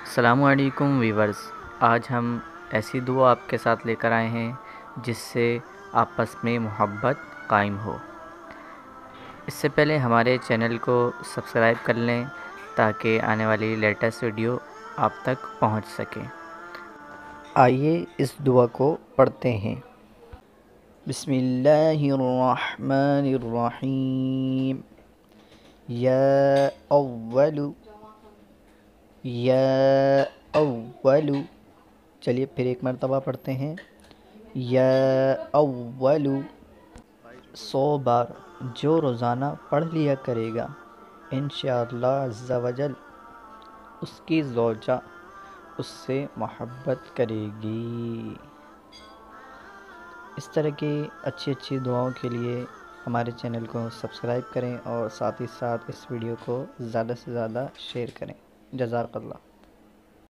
السلام علیکم ویورز، آج ہم ایسی دعا آپ کے ساتھ لے کر آئے ہیں جس سے آپس میں محبت قائم ہو۔ اس سے پہلے ہمارے چینل کو سبسکرائب کر لیں تاکہ آنے والی لیٹسٹ ویڈیو آپ تک پہنچ سکے۔ آئیے اس دعا کو پڑھتے ہیں۔ بسم اللہ الرحمن الرحیم۔ یا اول، یا اول، چلیے پھر ایک مرتبہ پڑھتے ہیں۔ یا اول، 100 بار جو روزانہ پڑھ لیا کرے گا انشاءاللہ عز و جل اس کی زوجہ اس سے محبت کرے گی۔ اس طرح کی اچھی دعاؤں کے لیے ہمارے چینل کو سبسکرائب کریں اور ساتھ ہی ساتھ اس ویڈیو کو زیادہ سے زیادہ شیئر کریں۔ جزاک اللہ۔